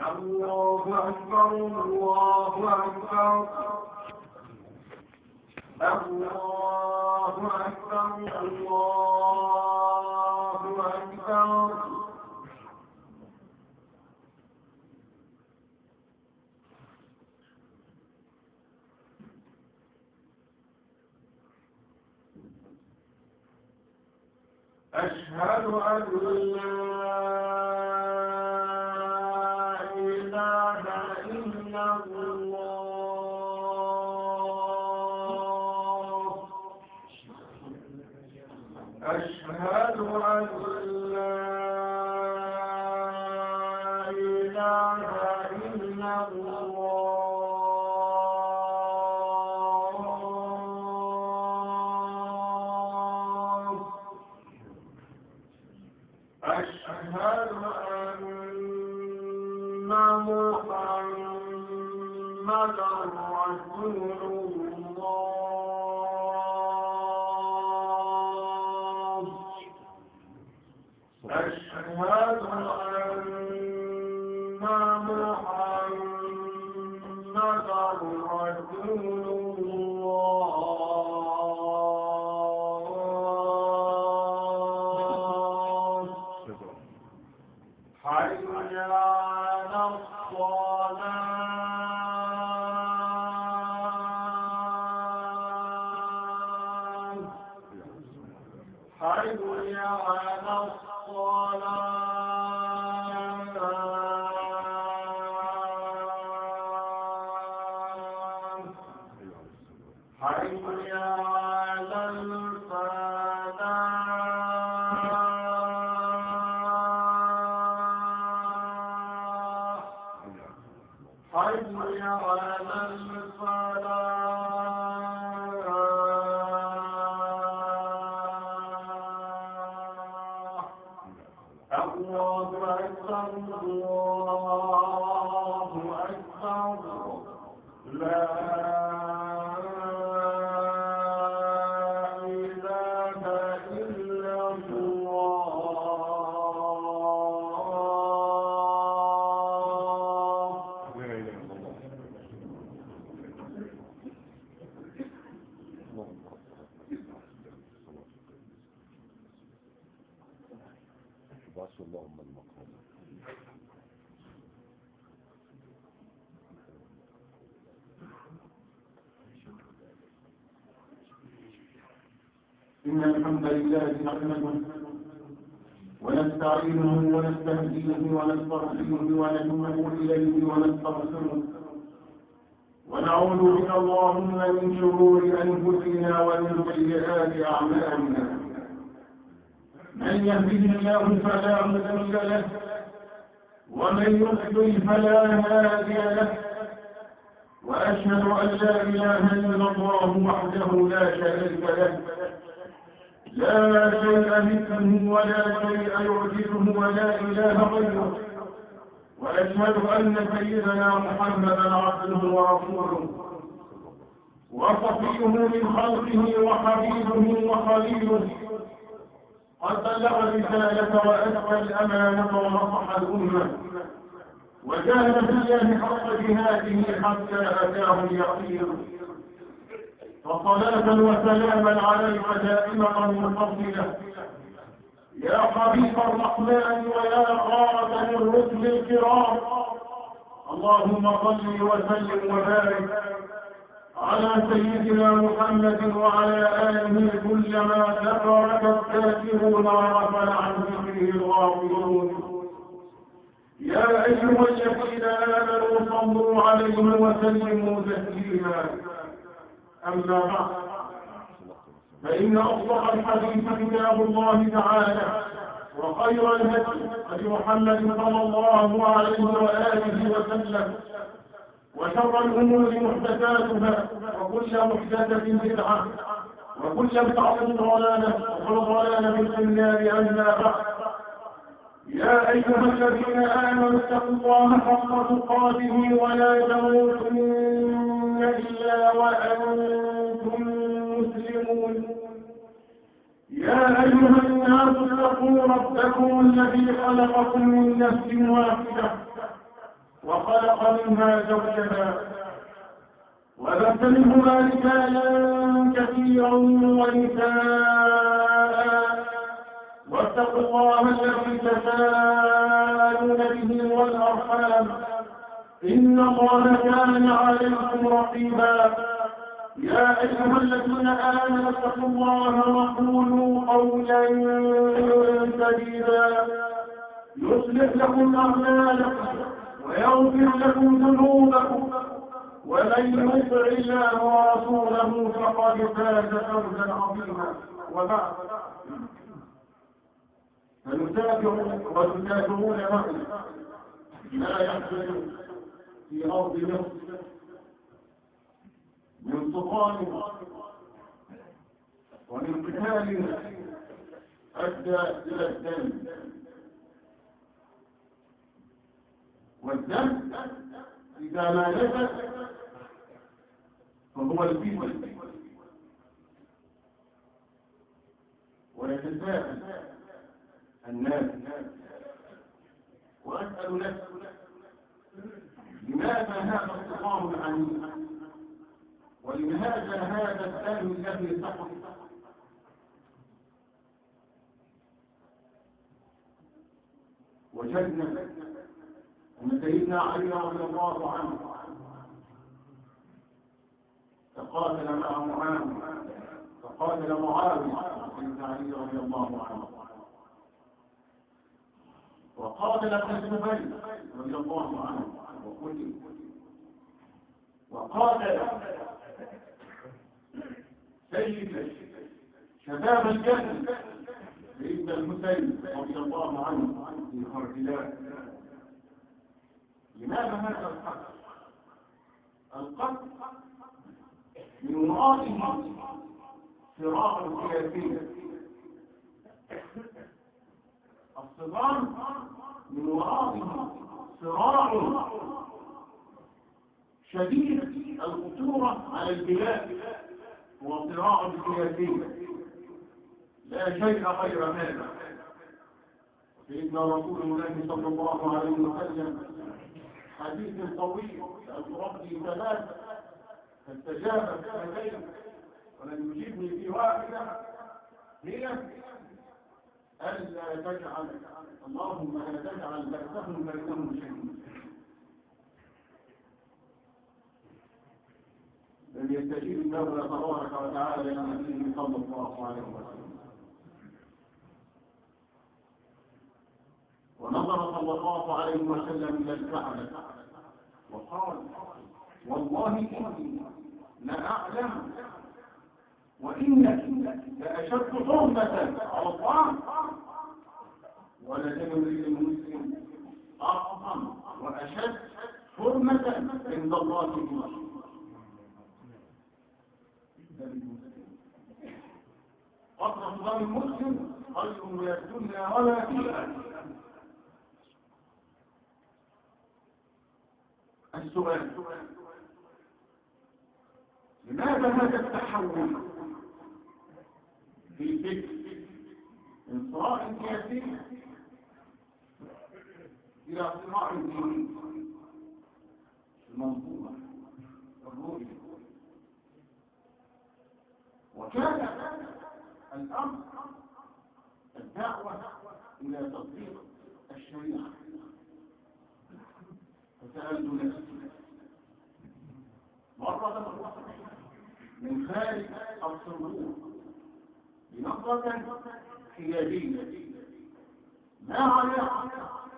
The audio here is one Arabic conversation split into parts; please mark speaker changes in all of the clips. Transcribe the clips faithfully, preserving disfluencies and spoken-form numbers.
Speaker 1: الله أكبر الله أكبر الله أكبر الله أكبر. أشهد أن لا إله إلا الله. أشهد أن لا إله إلا الله. أشهد أن محمدا رسول الله. أشهد أن محمدا رسول الله. حي على الصلاة. حي على الصلاة. حي على الفلاح. حي على الفلاح. الله أكبر الله أكبر. لا إله إلا الله.
Speaker 2: اللهم المقام.
Speaker 1: إن الحمد لله نحمده ونستعينه ونستهديه ونستغفره ونتوب إليه ونستغفره ونعوذ بك اللهم من شرور أنفسنا ومن سيئات أعمالنا. من يهده الله فلا مضل له ومن يضلل فلا هادي له. وأشهد أن لا إله إلا الله وحده لا شريك له لا شيء مثله ولا شيء يعجزه ولا إله غيره. وأشهد أن سيدنا محمدا عبده ورسوله وصفيه من خلقه وحبيبه وخليله. قد بلغ الرسالة وأدى الأمانة ونصح الأمة وجاهد في الله حق جهاده حتى أتاه اليقين. وصلاة وسلاما عليك دائمة متصلة يا حبيب الرحمن ويا خاتم الرسل الكرام. اللهم صل وسلم وبارك على سيدنا محمد وعلى آله كلما ذكرك الذاكرون وغفل عن ذكره الغافلون. يا أيها الذين آمنوا صلوا عليه وسلموا تسليما. أما بعد فإن أصدق الحديث كتاب الله تعالى وخير الهدي هدي محمد صلى الله عليه وآله وسلم وشر الأمور محدثاتها وكل محدثة بدعة وكل بدعة ضلالة وكل ضلالة في النار. أما بعد يا أيها الذين آمنوا اتقوا الله حق تقاته ولا تموتن إلا وأنتم مسلمون. يا أيها الناس اتقوا ربكم الذي خلقكم من نفس واحدة وخلق منها زوجها وبث منهما رجالا كثيرا ونساء واتقوا الله الذي تساءلون به والأرحام إن الله كان عليكم رقيبا يا أيها الذين آمنوا اتقوا الله وقولوا قولا سديدا يصلح لكم أعمالكم ويغفر لكم ذنوبكم ومن يطع الله ورسوله فقد فاز فوزا عظيما وبعد فنتابع وتتابعون معي ما يحدث في أرض مصر من طغيان ومن قتال أدى إلى الدم والدم إذا ما نزل فهو الفتن ويتساءل الناس وأسأل نفسي لماذا هذا الطغيان العنيف ولماذا هذا الدم الذي سقط وجدنا أن سيدنا علي رضي الله عنه تقاتل مع معاوية فقاتل معاوية سيدنا علي رضي الله عنه وقاتل ابن الزبير رضي الله عنه وقتل وقاتل سيد شباب الجنة سيدنا الحسين رضي الله عنه في خرجلات. لماذا هذا القتل؟ القتل من ورائه صراع سياسي. الصراع من ورائه صراع شديد الخطورة على البلاد هو صراع سياسي لا شيء غير هذا. سيدنا رسول الله صلى الله عليه وسلم حديث طويل سألت ربي ثلاثة فاستجاب اثنتين ولم يجبني في واحدة هي ألا تجعل اللهم لا تجعل بأسهم بينهم شيء. لم يستجيب الله تبارك وتعالى لنبيه صلى الله عليه وسلم ونظر صلى الله عليه وسلم إلى الكعبة وقال والله إني لأعلم وإنك لأشد حرمة على الله ولدم المسلم أعظم وأشد حرمة عند الله منه. قطع دم المسلم خير من الدنيا ولا فيها. السؤال لماذا هذا التحول في الفكر من صراع سياسي إلى صراع ديني؟ المنظومة الرؤية وكان الأمر الدعوة إلى تطبيق الشريعة. فسألت نفسي مرة من خارج الصندوق بنظرة حيادية ما علاقة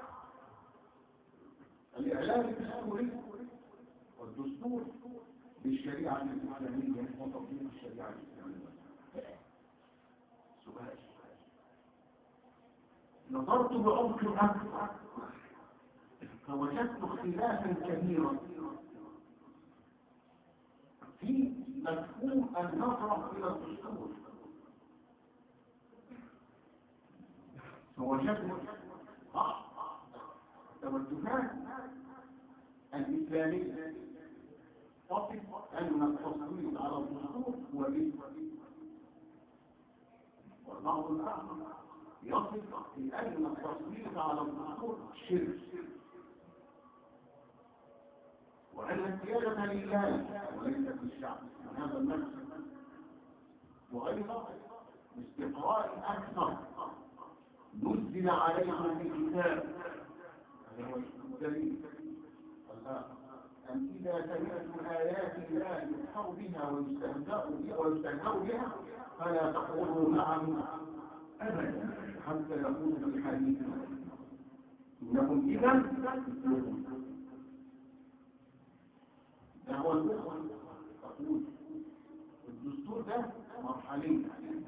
Speaker 1: الإعلام الدستوري والدستور بالشريعة الإسلامية وتطبيق الشريعة الإسلامية؟ سؤال. نظرت بعمق أكثر فوجدت اختلافا كبيرا في مفهوم النظرة إلى الدستور. فوجدنا توجهات الإسلامية تصف أن التصويت على الدستور هو بدعة، والبعض الآخر يصف بأن التصويت على الدستور شرك. أن السيادة لله وليست للشعب هذا النفس، وأيضا باستقراء أكثر نزل عليهم الكتاب هذا هو الدليل أن إذا سمعتم آيات الله يكفر بها ويستهزأ بها فلا تقولوا معهم أبدا حتى يكونوا في الحديث إنهم إذا مثلهم. ده هو الأخوة تقول الدستور ده مرحلي،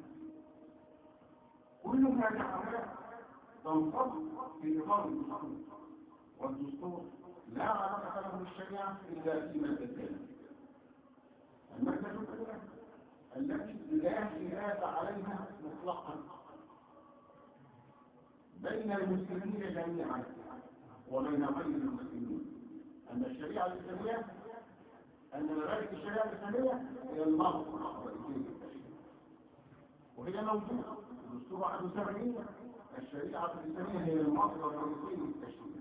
Speaker 1: كل ما دعوات تنصب في إطار الدستور، والدستور لا علاقة له بالشريعة إلا في مادتين: المادة الأولى التي لا خلاف عليها مطلقا بين المسلمين جميعا وبين غير المسلمين، أن الشريعة الإسلامية أن مبادئ الشريعة الإسلامية هي المنطق الرئيسي للتشريع، وهي موجودة في الدستور واحد وسبعين. الشريعة الإسلامية هي المنطق الرئيسي للتشريع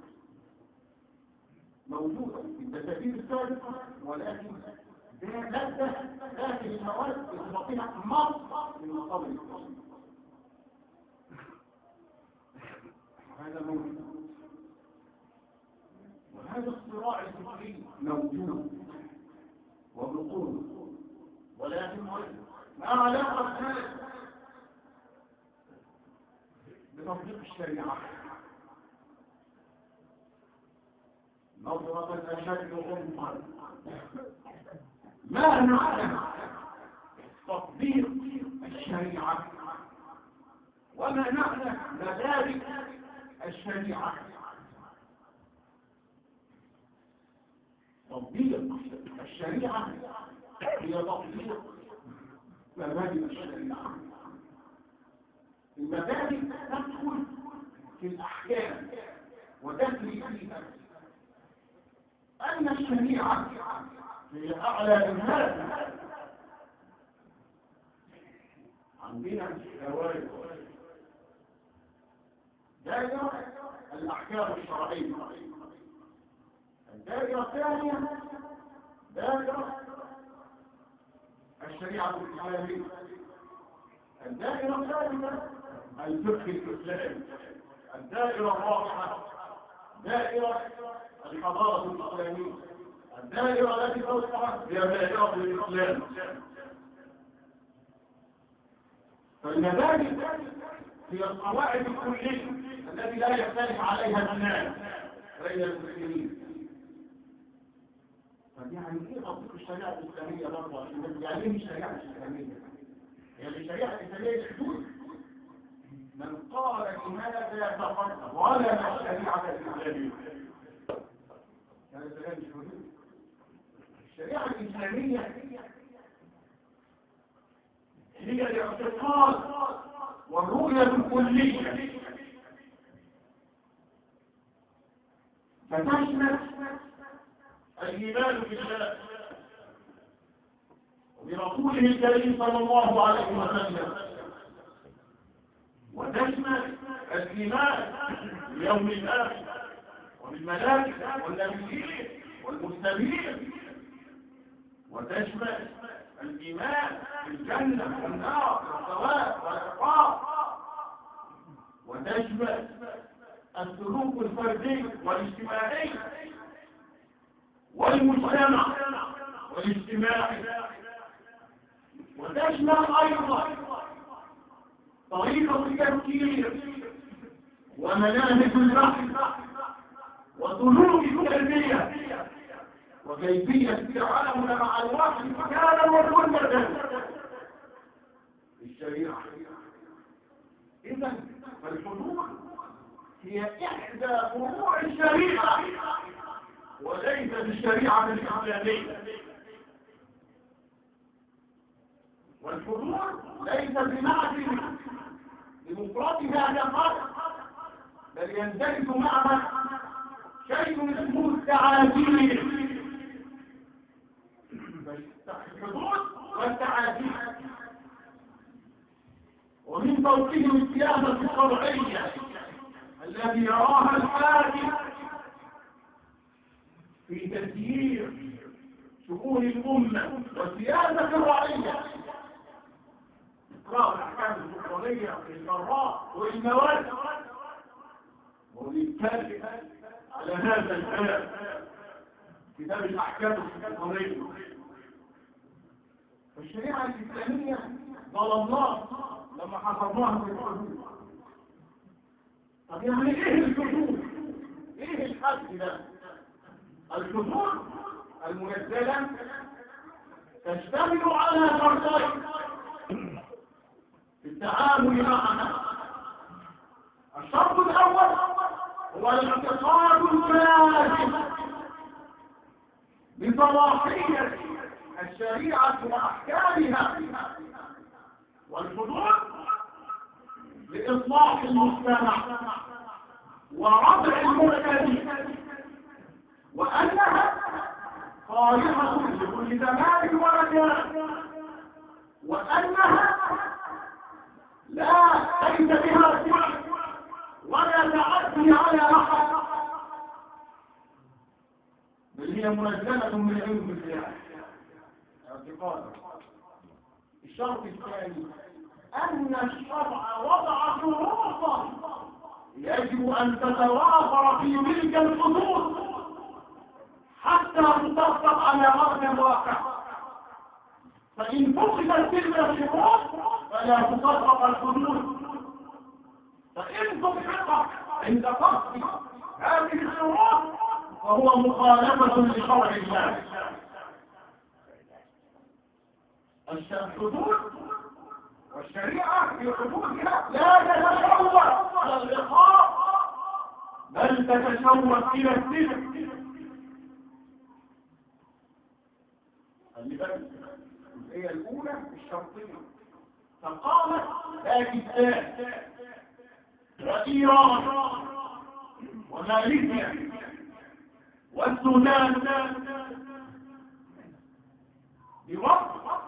Speaker 1: موجودة في التدابير السابقة، ولكن لدى هذه المواد إضافها مصدر من مصادر التشريع. هذا موجود، وهذا الصراع الفكري موجود وبقوة، ولكن ما علاقة ذلك بتطبيق الشريعة؟ نظرة أشد غمقا ما نعلم تطبيق الشريعة وما نعلم مبادئ الشريعة. تطبيق الشريعة هي تطبيق مبادئ الشريعة. المبادئ تدخل في الأحكام وتجري فيها. أن الشريعة هي أعلى من هذا. عندنا شوائب دائرة الأحكام الشرعية، الدائرة الثانية دائرة الشريعة الإسلامية، الدائرة الثالثة الفقه الإسلامي، الدائرة الرابعة دائرة الحضارة الإسلامية، الدائرة التي توسعت هي دائرة الإسلام. فالمبادئ هي القواعد الكلية التي لا يختلف عليها اثنان بين المسلمين. طب يعني ايه تطبيق الشريعة الإسلامية برضه؟ يعني ايه الشريعة الإسلامية؟ هي الشريعة الإسلامية الحدود. من قال لماذا يتفقه ولا الشريعة الإسلامية؟ هذا كلام مش حدود. الشريعة الإسلامية هي الاعتقاد والرؤية الكلية، فتشمل الإيمان بالله وبرسوله الكريم صلى الله عليه وسلم، وتشمل الإيمان بيوم الآخر وبالملائكة والنبيين والمرسلين، وتشمل الإيمان بالجنة والنار والثواب والعقاب، وتشمل السلوك الفردي والاجتماعي والمجتمع والاجتماعي، وتشمل أيضا طريقة التفكير ومناهج البحث وسلوك التربية وكيفية التعامل مع الوحي كان وسنة الشريعة. إذا فالحدود هي إحدى فروع الشريعة وليست الشريعة الإسلامية، والحدود ليس بمعنى بمفردها فقط، بل يندرج معها شيء اسمه التعاديل. الحدود والتعاديل، ومن فوقهم السياسة الشرعية التي يراها الحاكم في تسيير شؤون الأمة وسياسة الرعية، إقرار الأحكام السلطانية في القراء والمواد، ونتكلم على هذا الكلام كتاب الأحكام السلطانية. الشريعة الإسلامية ظلمناها لما حصرناها في الحدود. طب يعني إيه الحدود؟ إيه الحد ده؟ الحدود المنزلة تشتمل على شرطين في التعامل معها. الشرط الأول هو الاعتقاد الجازم بصلاحية الشريعة وأحكامها والحدود لإصلاح المجتمع ورفع المعتدي، وأنها صالحة لكل زمان ومكان، وأنها لا ليس بها سوء ولا تعدي على أحد، بل هي منزلة من علم الله اعتقادا. الشرط الثاني أن الشرع وضع شروطا يجب أن تتوافر في تلك الحدود حتى تطبق على أرض الواقع، فإن فقدت تلك الشروط فلا تطبق الحدود، فإن تطبق عند قصد هذه الشروط فهو مخالفة لشرع الله. الحدود والشريعة في حدودها لا تتشوه على الإخاء بل تتشوه إلى السلم. اللي بالك الجزئية الأولى الشرطية فقامت باكستان وإيران وماليزيا والسودان بوضع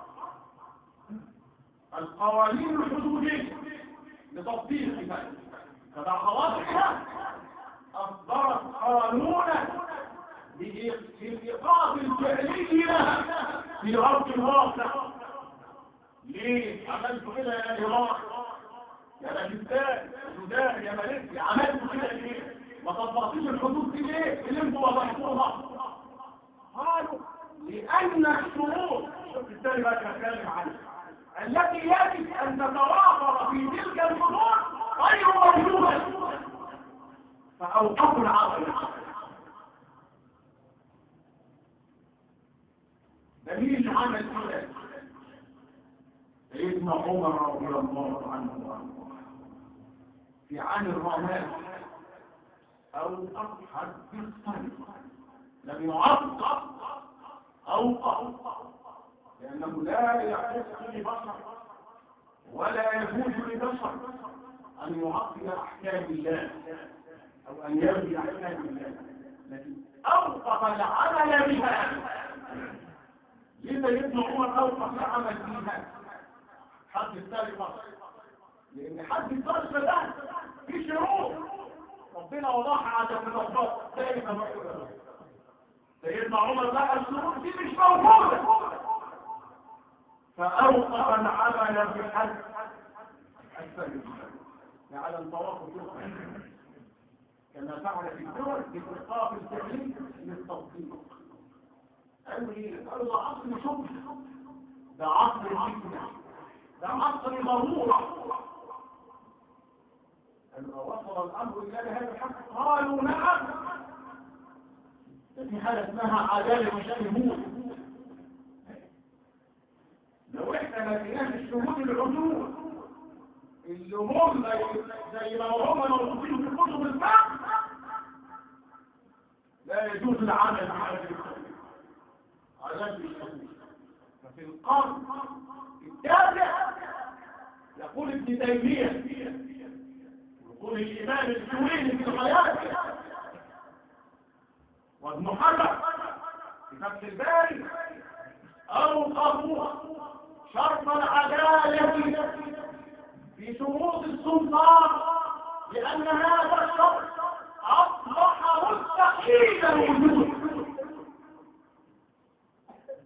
Speaker 1: القوانين الحدودية لتطبيقها، فبعد وضعها أصدرت قانونا للإيقاف الفعلي لها في أرض الواقع. ليه عملت كده يا إيران يا باكستان يا السودان يا ماليزيا؟ عملت كده ليه؟ ما طبقتيش الحدود دي ليه اللي انتوا وضعتوها؟ قالوا لأن الشروط شوف الثاني بقى هتكلم عنها التي يجب أن تتوافر في تلك الحدود غير موجودة، فأوقفوا العقل. دليل عمل كده سيدنا عمر رضي الله عنه في عام الرماد أوقف حد الصيد، لم يعطل أوقف، لأنه لا يحق لبشر ولا يجوز لبشر أن يعطل أحكام الله أو أن يلغي أحكام الله، لكن أوقف العمل بها. لذا يبنى عمر أوقف العمل بها حد السرقة، لأن حد السرقة ده في شروط ربنا وضعها على المنظمات دائما موجودة. سيدنا عمر لقى الشروط دي مش موجودة فأوقف العمل بحد السرقة على التوافق كما فعل في الدول بإيقاف الفعلي للتطبيق. قالوا ليه؟ قالوا ده عصر شبه، ده عصر الفتنة، ده عصر ضرورة. لما وصل الأمر إلى هذا الحد قالوا نعم، في حالة اسمها عدالة الشهود. لو احنا ما فيناش الشهود العدول اللي هم زي ما هم موجودين في كتب الفقه لا يجوز العمل بهذه عدالة الشهود. ففي القرن التاسع يقول ابن تيمية يقول الإمام الجويني في حياته وابن حجر في فتح الباري أوقفوا شرط العدالة في شروط السلطان، لأن هذا الشرط أصبح مستحيل الوجود.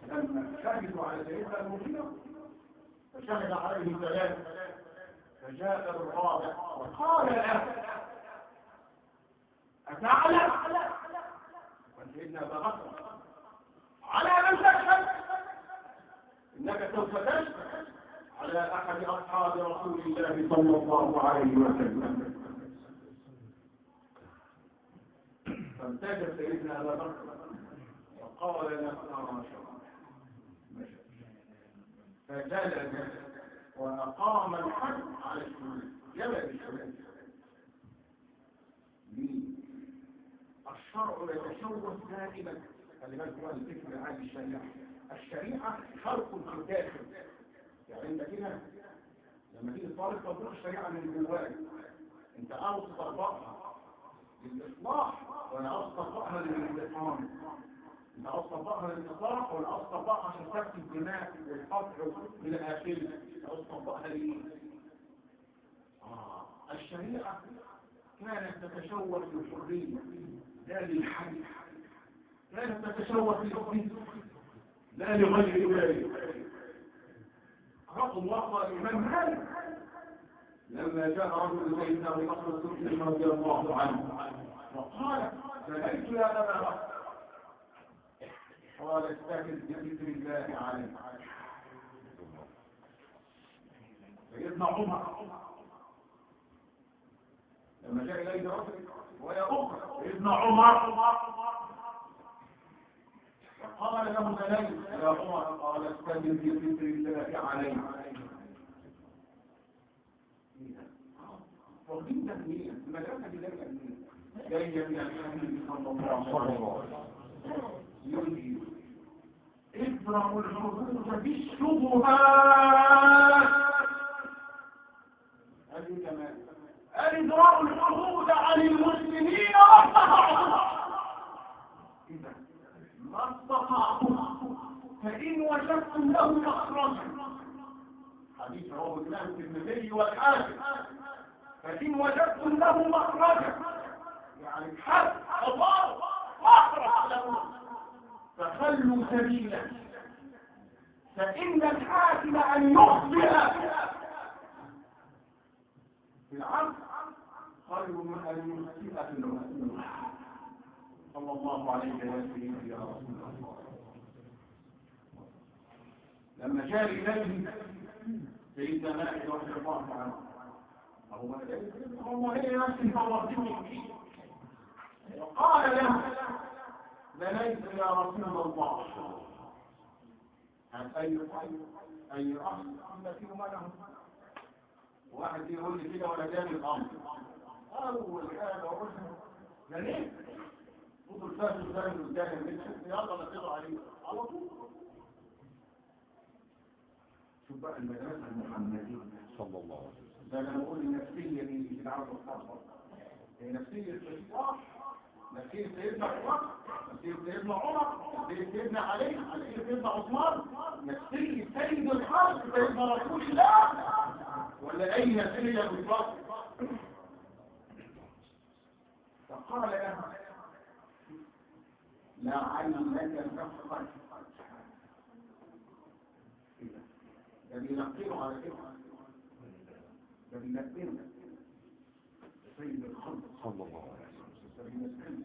Speaker 1: لما شهدوا على سيدنا المغيرة فشهد عليه ثلاثة، فجاء الرابع وقال له أتعلم سيدنا أبا بكر على من تشهد؟ إنك سوف تشهد على أحد أصحاب رسول الله صلى الله عليه وسلم. فامتاز سيدنا أبا بكر وقال لا أرى شرا، فجلد وأقام الحد على الشمال، جلد الشمال. الشرع يتشوه دائما، خلي بالك هو الفكر عن الشريعة. الشريعة خلق في الداخل، يعني انت كده لما تيجي طالب تطبيق الشريعة من جواك، انت عاوز تطبقها للإصلاح ولا عاوز تطبقها للانتقام؟ انت عاوز تطبقها للإصلاح ولا عاوز تطبقها عشان سفك الدماء والقطع من الآخر؟ عاوز تطبقها ليه؟ آه الشريعة كانت تتشوه للحرية لا للحد، كانت تتشوه للحد لا لغير ذلك. رقم وقع الإمام مالك لما جاء رجل سيدنا أبي بكر الصديق رضي الله عنه وقال سألت يا أبا بكر، قال استهل بذكر الله عليه. سيدنا عمر لما جاء إليه رجل ويا أخرى سيدنا عمر قال له بني يا عمر، قال استهل بذكر الله عليه. واخدين تهنئة المدرسة دي جاية من الحبيب صلى الله عليه وسلم يريد اضربوا الحدود بالشبهات. هذه كمان اضربوا الحدود عن المسلمين إذا ما استطعتم فإن وجدتم له مخرجا، حديث رواه الإمام الترمذي والحاكم، فإن وجدتم له مخرجا يعني حد الله مخرج له فخلوا سبيله، فإن الحاكم أن يخطئ في العرض خير من أن يخطئ في الرسول صلى الله عليه وسلم. يا رسول الله لما جاء إليه سيدنا مالك رضي الله عنه هو هي نفسي فوضتني وقال له بنيت يا رسول الله هل أي أي أخ التي منهم واحد يقول لي كده ولا جاني الأمر أول حاجة وقلت بنيت خذوا الفاس الثاني قدام البيت يلا نقضوا عليه على طول. شوف بقى المدرسة المحمدية صلى الله عليه وسلم. ده انا بقول النفسيه دي في العرض الصعب، هي نفسيه الصلاح، نفسيه سيدنا عمر، نفسيه سيدنا عمر، نفسيه سيدنا علي، نفسيه سيدنا عثمان، نفسيه سيد الخلق سيدنا رسول الله، ولا اي نفسيه بالضبط؟ فقال له لعلك تفقد. ده بينقله على كده، ده بينقله سيد الخلق صلى الله عليه وسلم.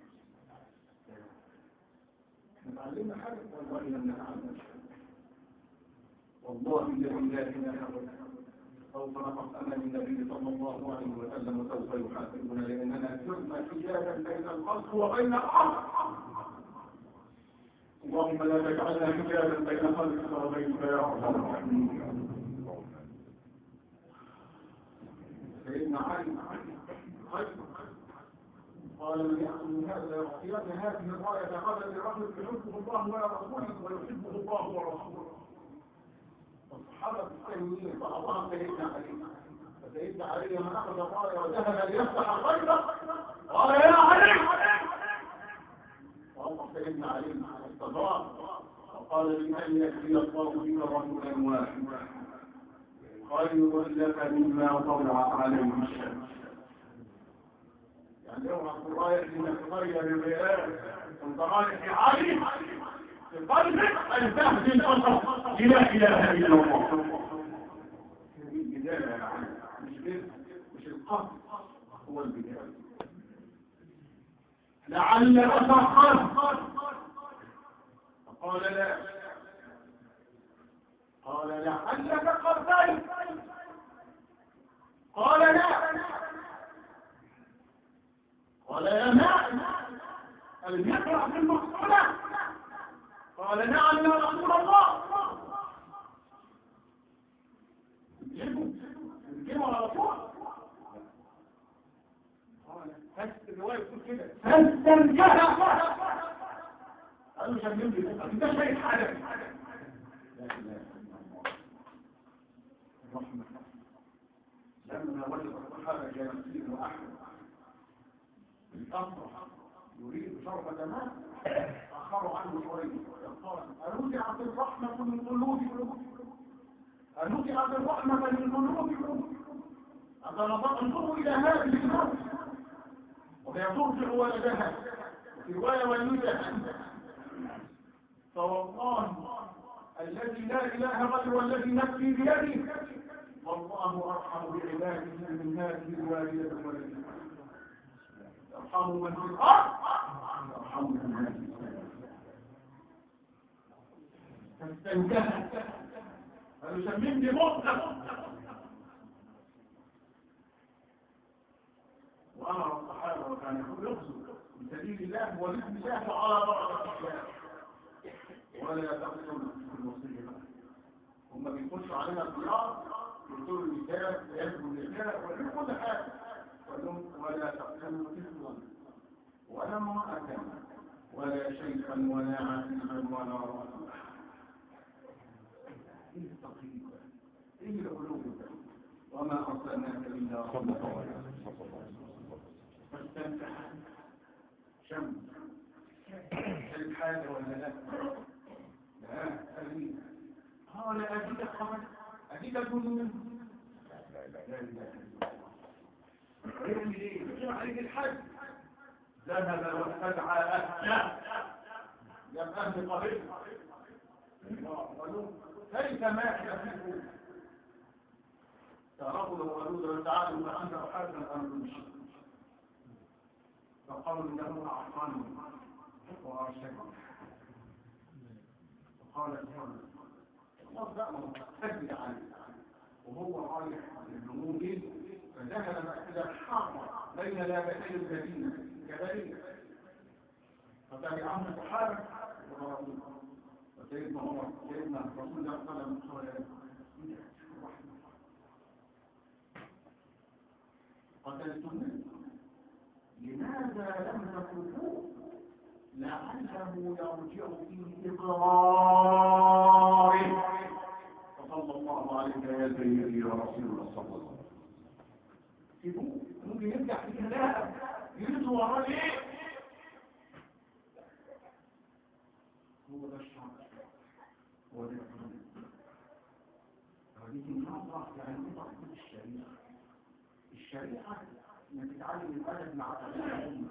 Speaker 1: نتعلمنا حاجة والله لم نتعلم شيء، والله الذي لا إله إلا هو سوف نقف أمام النبي صلى الله عليه وسلم وسوف يحاسبنا لأننا سرنا حجابا بين الخلق وبين الحق. اللهم لا تجعلنا حجابا بين خلقك وبينك يا ارحم الراحمين. سيدنا علي خير قال من يأخذ من هذا يعطيان هذه الراية غدا لرجل يحبه الله ورسوله ويحبه الله ورسوله. الصحابة الثانيين فأطاع سيدنا علي، فسيدنا علي لما أخذ الراية وذهب ليفتح الخيبة قال يا علي، وأطاع سيدنا علي استضاف وقال لمن يكفي الله بك رجلا واحدا خير لك مما طلعت عليه الشمس. يعني يوم الراية انك تغير الرئاسة انت رايح يا علي في قلبك أن تهدي الأصل لا إله إلا الله. هذه البداية يا عم، مش كده، مش القصد هو البداية. لعلك تقصد فقال لا، قال لعلك قصدت قال لا، قال يا ماء هل يقرأ في المقصودة؟ قال نعم يا رسول الله. يجيبوا يجيبوا على طول. قال الرواية بتقول كده فاستنجد. قالوا شمم لي انت شايف حاجة. لا اله الا الله. الرحمة لما وجد الصحابة جالسين وأحمد الأمر يريد شرب ماء أخروا عنه شوية قال أنودعت الرحمة من قلوبكم أنودعت الرحمة من قلوبكم أتنظر انظروا إلى هذه النفس وهي ترجع ولدها في رواية وليدها فوالله الذي لا إله غيره والذي نفسي بيده والله أرحم بعباده من هذه الوالدة والدها يرحم من في الأرض يرحم من هذه الوالدة. فاستنكهت قالوا سميني مطلق وأمر الصحابة وكان يقول يغزو بسبيل الله وبإذن الله تعالى بركة الإسلام ولا تقتلوا في المصيبة. هم بيخشوا علينا الديار يقتلوا النساء ويهدوا النساء ويعملوا كل حاجة ولا تقتلوا طفلا ولا امرأة ولا شيخا ولا عزيزا ولا رجلا. ايه التقييد ده؟ ايه القلوب ده؟ وما ارسلناك الا رحمة فاستمتع شمس شايف حاجة ولا لا؟ لا أزيد قال أزيد الخمس أزيد الجنون لا لا لا لا يعمل إيه؟ يجب عليك الحج ذهب واستدعى أهله يا أهل قبيل قالوا كيف مات أخيكم ترغب وقالوا تعالوا فأنت أحد الأمر المشي فقالوا إنه أعطاني وأرشدني فقال الله بقى سجد عليه وهو رايح للجنوب فذهب إلى الحارة بين لابتي المدينة كذلك فتبعهم الصحابة وضربوه وسيدنا عمر سيدنا رسول الله صلى الله عليه وسلم قتلتم لماذا لم تقتلوه لعله يرجع في إقراره فصلى الله عليه يا سيدي يا رسول الله صلى الله عليه وسلم. ممكن يرجع في كلام يريد وراه ايه؟ هو ده الشعب هو ده الحدود. هذه النظرة يعني نظرة الشريعة. الشريعة انك تتعلم الادب مع الأمة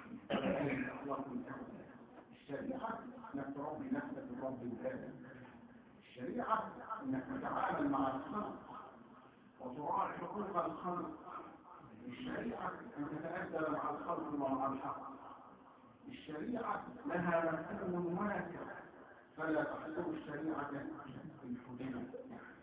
Speaker 1: الشريعة انك تربي نفسك برب البلد. الشريعة انك تتعامل مع الخلق وتراعي حقوق الخلق. الشريعة ان تتأدب مع الخلق ومع الحق. الشريعة لها مفهوم واسع فلا تحصر الشريعة في الحدود.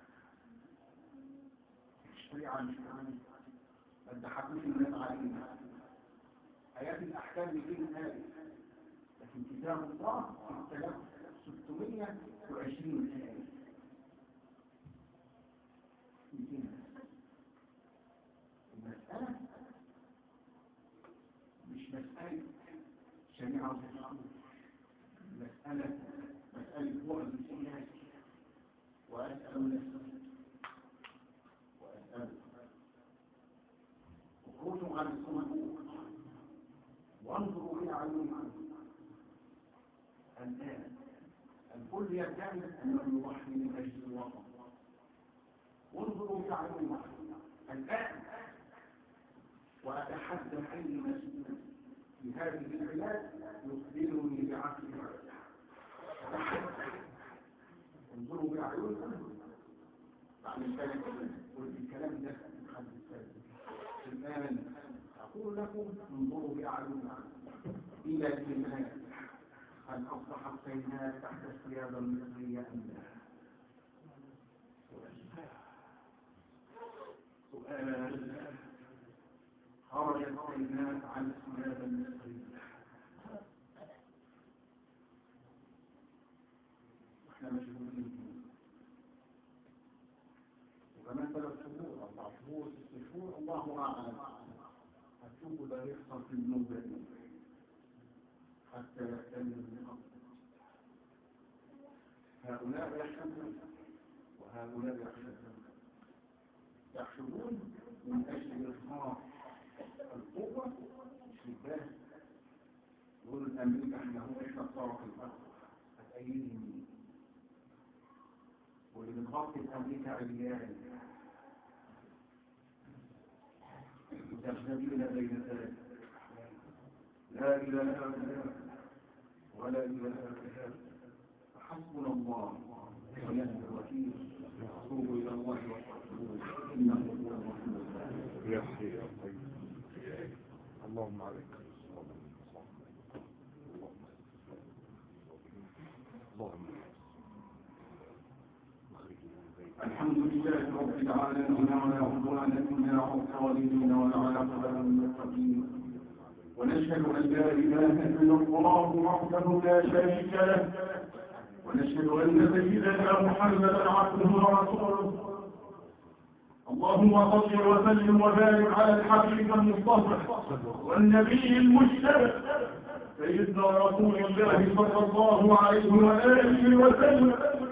Speaker 1: الشريعة مش كمان قد حكوش الناس علينا آيات الأحكام مئتين آية لكن كتاب الله ستمائة وعشرين آية مئتين. المسألة مش مسألة شريعة وتشريع، مسألة مسألة بعد سياسي وأسأل نفسي وأسأل خروجوا عن الصندوق وانظروا الى عيونهم. الان الكل يدعي انه يضحي من اجل الوطن. وانظروا الى عيونهم الان. واتحدى اي مسؤول في هذه البلاد يخبرني بعكس هذا. انظروا بأعينكم بعد الكلام والكلام ده حد الثالث. الآن أقول لكم انظروا بأعينكم إلى الإيمان، هل أصبح السينات تحت السيادة المصرية أم لا؟ سؤال. خرج السينات عن السيادة المصرية، احنا مشغولين وكمان ثلاث شهور أربع شهور ست شهور الله أعلم هتشوفوا ده يحصل في النوبة حتى يحتمل النقط. هؤلاء يحشدون وهؤلاء يحشدون، يحشدون من أجل إظهار القوة الشباه. يقول الأمريكا احنا هو احنا الطرف الأخر هتأيدهم، واللي بتغطي الأمريكا عيال متشابهين بين ذلك. لا إله إلا الله ولا إله إلا الله، حسبنا الله ونعم الوكيل. توبوا إلى الله واستغفروه إنه هو الغفور الرحيم.
Speaker 2: يا حي يا قيوم اللهم عليك اللهم
Speaker 1: الحمد لله رب العالمين ولا عدوان إلا على الظالمين ولا عاقبة للمتقين، ونشهد أن لا إله إلا الله وحده لا شريك له، ونشهد أن سيدنا محمدا عبده ورسوله. اللهم صل وسلم وبارك على الحبيب المصطفى والنبي المجتبى سيدنا رسول الله صلى الله عليه وآله وسلم.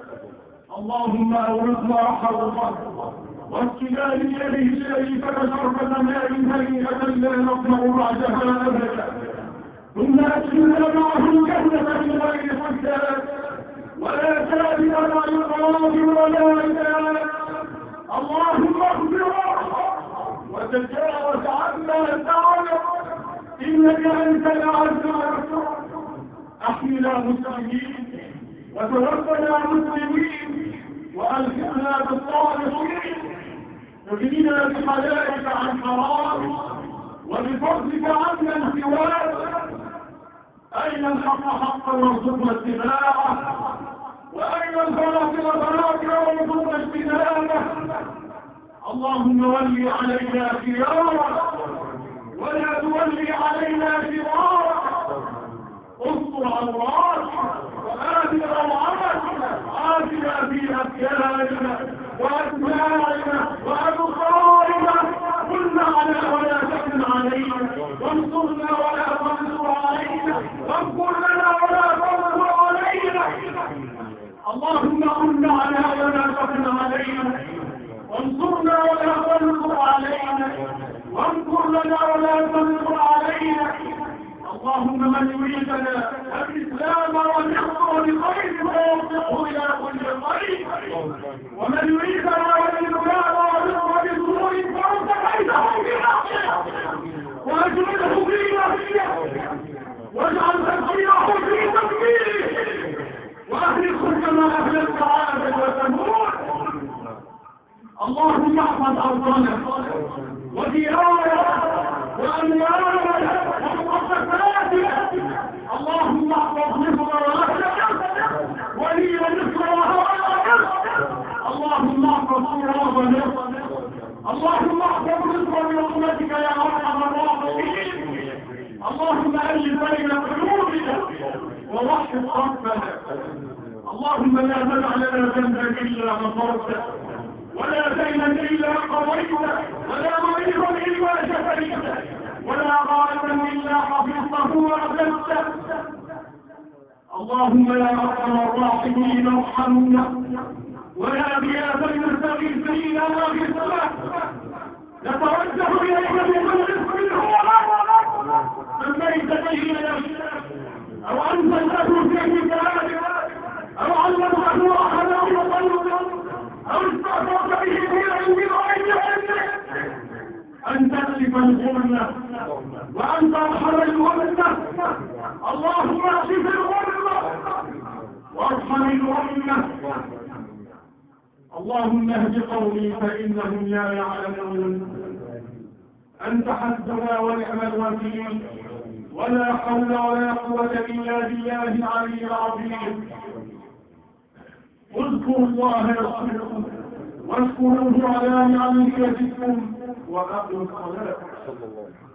Speaker 1: اللهم أورثنا حظه واسقنا بيده الشريفة شربة ماء هنيئة لا نطمع بعدها أبدا، ثم أدخلنا معه الجنة من غير حساب ولا سابق مع القراب ولا عتاب. اللهم اغفر وتجاوز عما تعلم إنك أنت العز والجود. أحينا مسلمين وتوفنا مسلمين وألحقنا بالصالحين، اغننا بحلالك عن حرام وبفضلك عنا سواك. أين الحق حقا وارزقنا اتباعه، وأين الباطل باطلا وارزقنا اجتنابه. اللهم ولي علينا خيارك ولا تولي علينا شرارك، استر عوراتنا وآمن روعاتنا، آتنا في أبياننا وأسماعنا وأبصارنا، كن على ولا تكن علينا، وانصرنا ولا تنصر علينا، وانصر لنا ولا تنصر علينا. اللهم كن على ولا تكن علينا، وانصرنا ولا تنصر علينا، وانصر لنا ولا تنصر علينا. اللهم من يريدنا الإسلام والنصر بخير فيوفقه إلى كل خير، ومن يريدنا والإسلام والنصر بسوء فارد كيده بحقه وأجمله في نفسه واجعل تدبيره في تدبيره، وأهلكه كما أهلكت عادا وثمود. اللهم احفظ أرضنا وديارنا وأموالنا ومقدساتنا. اللهم احفظ مصر وأهلها ولي مصر وهواتها. اللهم احفظ تراب مصر. اللهم احفظ مصر برحمتك يا أرحم الراحمين. اللهم ألف بين قلوبنا ووحد صفنا. اللهم لا تدع لنا ذنبا إلا غفرته، ولا دينا إلا قضيته، ولا مريضا إلا شفيته، ولا غائبا إلا حفظته وأبدته. اللهم يا أرحم الراحمين ارحمنا، ويا غياث المستغيثين أغثنا. نتوجه إليك بكل اسم هو سميت به نفسك أو أنزلته في كتابك أو علمته أحدا من خلقك أو استأثرت به في علم الغيب عندك، أن تكشف الغمة وأن ترحم الغمة. اللهم اكشف الغمة
Speaker 3: الأمة. اللهم اهد قومي فإنهم لا يعلمون. أنت حسبنا ونعم الوكيل، ولا حول ولا قوة إلا بالله العلي العظيم. اذكروا الله يذكركم، واشكروه على نعمه يزدكم، وأقم الصلاة.